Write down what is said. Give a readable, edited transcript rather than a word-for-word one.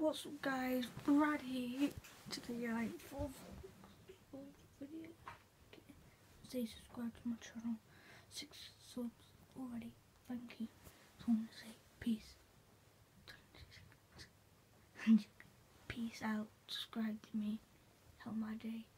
What's up guys, Brad here. Today I fourth video. Say subscribe to my channel. 6 subs already. Thank you. So I want to say peace. Peace out. Subscribe to me. Help my day.